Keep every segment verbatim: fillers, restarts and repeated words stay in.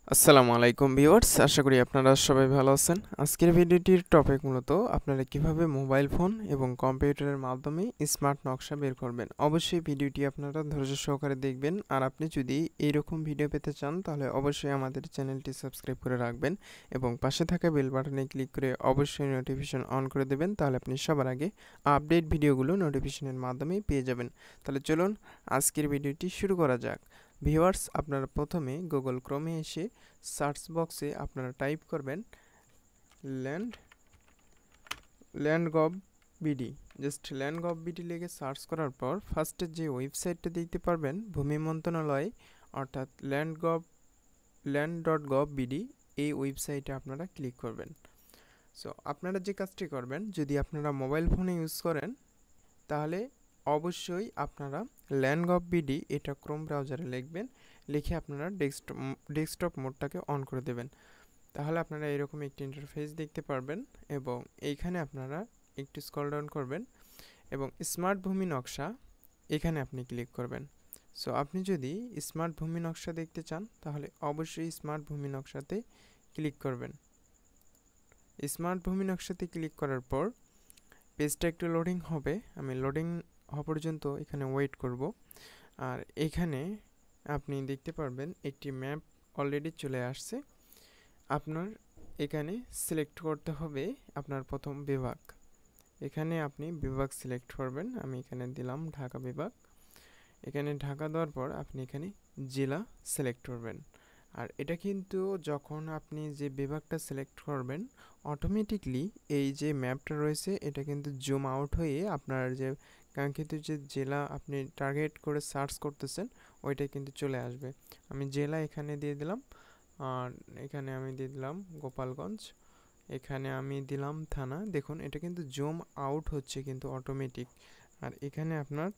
আসসালামু আলাইকুম ভিউয়ার্স, আশা করি আপনারা সবাই ভালো আছেন। আজকের ভিডিওটির টপিক মূলত আপনারা কিভাবে মোবাইল ফোন এবং কম্পিউটারের মাধ্যমে স্মার্ট নকশা বের করবেন। অবশ্যই ভিডিওটি আপনারা ধৈর্য সহকারে দেখবেন। আর আপনি যদি এইরকম ভিডিও পেতে চান তাহলে অবশ্যই আমাদের চ্যানেলটি সাবস্ক্রাইব করে রাখবেন এবং পাশে থাকা বেল বাটনে ক্লিক করে অবশ্যই নোটিফিকেশন অন করে দেবেন। তাহলে আপনি সবার আগে আপডেট ভিডিওগুলো নোটিফিকেশনের মাধ্যমে পেয়ে যাবেন। তাহলে চলুন আজকের ভিডিওটি শুরু করা যাক। ভিউয়ার্স, আপনারা প্রথমে গুগল ক্রোমে এসে সার্চ বক্সে আপনারা টাইপ করবেন land land gov BD. Just land gov BD লিখে সার্চ করার পর ফার্স্টে যে ওয়েবসাইটটা দেখতে পারবেন ভূমি মন্ত্রণালয়, অর্থাৎ land gov land dot gov BD, এই ওয়েবসাইটে আপনারা ক্লিক করবেন। সো আপনারা যে কাজটি করবেন, যদি আপনারা মোবাইল ফোনে ইউজ করেন তাহলে অবশ্যই আপনারা ল্যান্ড গভ বিডি এটা ক্রোম ব্রাউজারে লিখবেন, লিখে আপনারা ডেস্কটপ ডেস্কটপ মোডটাকে অন করে দেবেন। তাহলে আপনারা এরকম একটি ইন্টারফেস দেখতে পারবেন এবং এইখানে আপনারা একটু স্ক্রল ডাউন করবেন এবং স্মার্ট ভূমি নকশা এখানে আপনি ক্লিক করবেন। সো আপনি যদি স্মার্ট ভূমি নকশা দেখতে চান তাহলে অবশ্যই স্মার্ট ভূমি নকশাতে ক্লিক করবেন। স্মার্ট ভূমি নকশাতে ক্লিক করার পর পেজটা একটু লোডিং হবে, আমি লোডিং হওয়া পর্যন্ত এখানে ওয়েট করব। আর এখানে আপনি দেখতে পারবেন একটি ম্যাপ অলরেডি চলে আসছে। আপনার এখানে সিলেক্ট করতে হবে আপনার প্রথম বিভাগ। এখানে আপনি বিভাগ সিলেক্ট করবেন, আমি এখানে দিলাম ঢাকা বিভাগ। এখানে ঢাকা দেওয়ার পর আপনি এখানে জেলা সিলেক্ট করবেন। আর এটা কিন্তু যখন আপনি যে বিভাগটা সিলেক্ট করবেন অটোমেটিকলি এই যে ম্যাপটা রয়েছে এটা কিন্তু জুম আউট হয়ে আপনার যে কাঙ্ক্ষিত যে জেলা আপনি টার্গেট করে সার্চ করতেছেন ওইটা কিন্তু চলে আসবে। আমি জেলা এখানে দিয়ে দিলাম, আর এখানে আমি দিয়ে দিলাম গোপালগঞ্জ, এখানে আমি দিলাম থানা। দেখুন এটা কিন্তু জুম আউট হচ্ছে কিন্তু অটোমেটিক। আর এখানে আপনার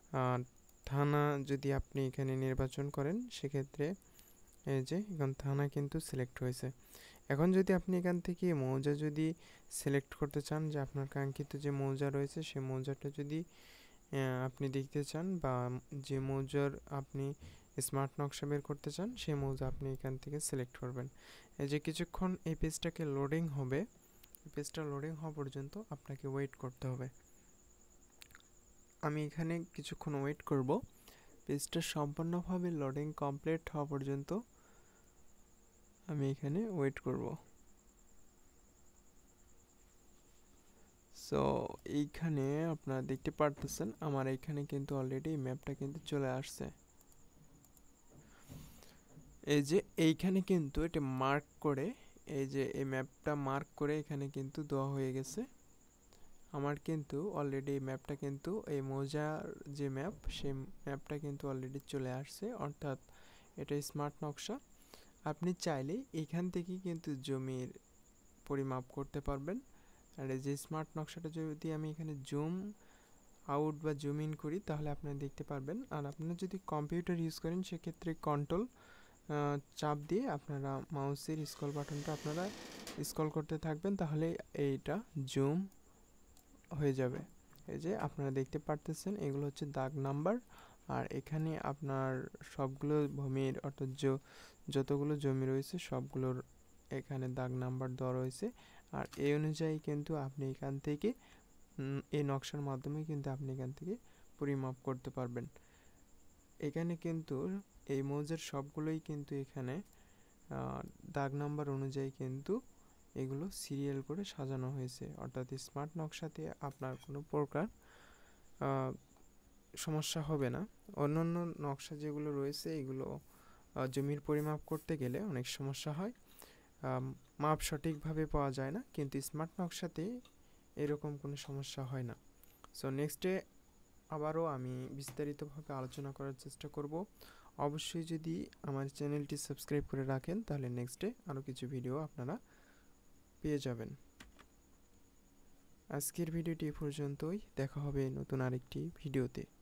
থানা যদি আপনি এখানে নির্বাচন করেন সেক্ষেত্রে এই যে এখন থানা কিন্তু সিলেক্ট হয়েছে। এখন যদি আপনি এখান থেকে মৌজা যদি সিলেক্ট করতে চান, যে আপনার কাঙ্ক্ষিত যে মৌজা রয়েছে সেই মৌজাটা যদি আপনি দেখতে চান বা যে মৌজার আপনি স্মার্ট নকশা বের করতে চান সেই মৌজা আপনি এখান থেকে সিলেক্ট করবেন। এই যে কিছুক্ষণ এই পেজটাকে লোডিং হবে, এই পেজটা লোডিং হওয়া পর্যন্ত আপনাকে ওয়েট করতে হবে। আমি এখানে কিছুক্ষণ ওয়েট করব, পেজটা সম্পূর্ণভাবে লোডিং কমপ্লিট হওয়া পর্যন্ত আমি এখানে ওয়েট করব। সো এইখানে আপনারা দেখতে পারতেছেন আমার এইখানে কিন্তু অলরেডি ম্যাপটা কিন্তু চলে আসছে। এই যে এইখানে কিন্তু এটা মার্ক করে, এই যে এই ম্যাপটা মার্ক করে এখানে কিন্তু দেওয়া হয়ে গেছে। আমার কিন্তু অলরেডি এই ম্যাপটা কিন্তু এই মৌজার যে ম্যাপ সেই ম্যাপটা কিন্তু অলরেডি চলে আসছে, অর্থাৎ এটা স্মার্ট নকশা। আপনি চাইলে এখান থেকেই কিন্তু জমির পরিমাপ করতে পারবেন। আর এই যে স্মার্ট নকশাটা যদি আমি এখানে জুম আউট বা জুম ইন করি তাহলে আপনারা দেখতে পারবেন। আর আপনারা যদি কম্পিউটার ইউজ করেন সেক্ষেত্রে কন্ট্রোল চাপ দিয়ে আপনারা মাউসের স্ক্রল বাটনটা আপনারা স্ক্রল করতে থাকবেন, তাহলে এইটা জুম হয়ে যাবে। এই যে আপনারা দেখতে পারতেছেন এগুলো হচ্ছে দাগ নাম্বার। আর এখানে আপনার সবগুলো ভূমির অর্থাৎ যতগুলো জমি রয়েছে সবগুলোর এখানে দাগ নাম্বার দেওয়া রয়েছে। আর এই অনুযায়ী কিন্তু আপনি এখান থেকে এই নকশার মাধ্যমে কিন্তু আপনি এখান থেকে পরিমাপ করতে পারবেন। এখানে কিন্তু এই মৌজার সবগুলোই কিন্তু এখানে দাগ নাম্বার অনুযায়ী কিন্তু এগুলো সিরিয়াল করে সাজানো হয়েছে, অর্থাৎ স্মার্ট নকশাতে আপনার কোনো প্রকার সমস্যা হবে না। অন্যান্য নকশা যেগুলো রয়েছে এগুলো জমির পরিমাপ করতে গেলে অনেক সমস্যা হয়, মাপ সঠিকভাবে পাওয়া যায় না, কিন্তু স্মার্ট নকশাতে এরকম কোনো সমস্যা হয় না। সো নেক্সটে আবারও আমি বিস্তারিতভাবে আলোচনা করার চেষ্টা করব। অবশ্যই যদি আমার চ্যানেলটি সাবস্ক্রাইব করে রাখেন তাহলে নেক্সটে আরও কিছু ভিডিও আপনারা পেয়ে যাবেন। আজকের ভিডিওটি এ পর্যন্তই, দেখা হবে নতুন আরেকটি ভিডিওতে।